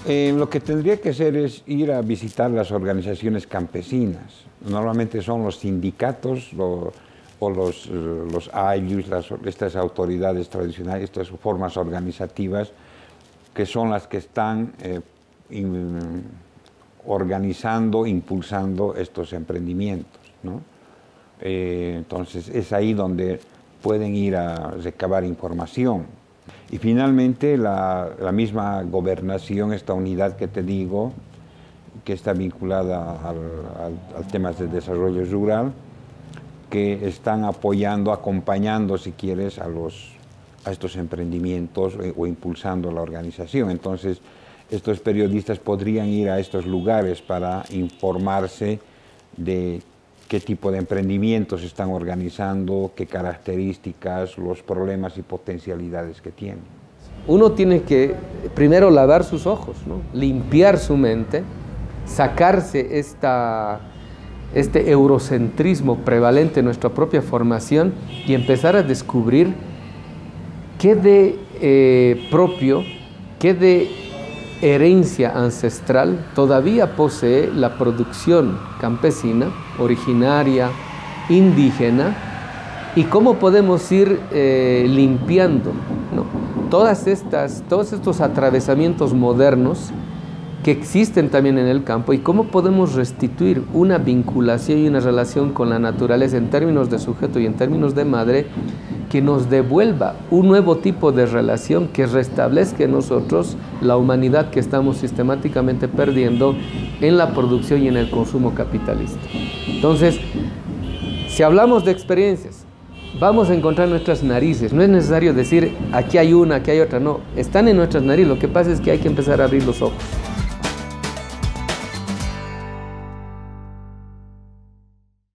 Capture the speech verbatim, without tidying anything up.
Eh, lo que tendría que hacer es ir a visitar las organizaciones campesinas. Normalmente son los sindicatos lo, o los, los ayllus, las, estas autoridades tradicionales, estas formas organizativas, que son las que están eh, in, organizando, impulsando estos emprendimientos, ¿no? Eh, entonces es ahí donde pueden ir a recabar información. Y finalmente la, la misma gobernación, esta unidad que te digo, que está vinculada al, al, al temas de desarrollo rural, que están apoyando, acompañando, si quieres, a, los, a estos emprendimientos o, o impulsando la organización. Entonces, estos periodistas podrían ir a estos lugares para informarse de qué tipo de emprendimientos están organizando, qué características, los problemas y potencialidades que tienen. Uno tiene que primero lavar sus ojos, ¿no? Limpiar su mente, sacarse esta, este eurocentrismo prevalente en nuestra propia formación y empezar a descubrir qué de eh, propio, qué de herencia ancestral todavía posee la producción campesina, originaria, indígena, y cómo podemos ir eh, limpiando, ¿no? Todas estas, todos estos atravesamientos modernos que existen también en el campo y cómo podemos restituir una vinculación y una relación con la naturaleza en términos de sujeto y en términos de madre que nos devuelva un nuevo tipo de relación que restablezca en nosotros la humanidad que estamos sistemáticamente perdiendo en la producción y en el consumo capitalista. Entonces, si hablamos de experiencias, vamos a encontrar nuestras narices. No es necesario decir aquí hay una, aquí hay otra, no. Están en nuestras narices, lo que pasa es que hay que empezar a abrir los ojos.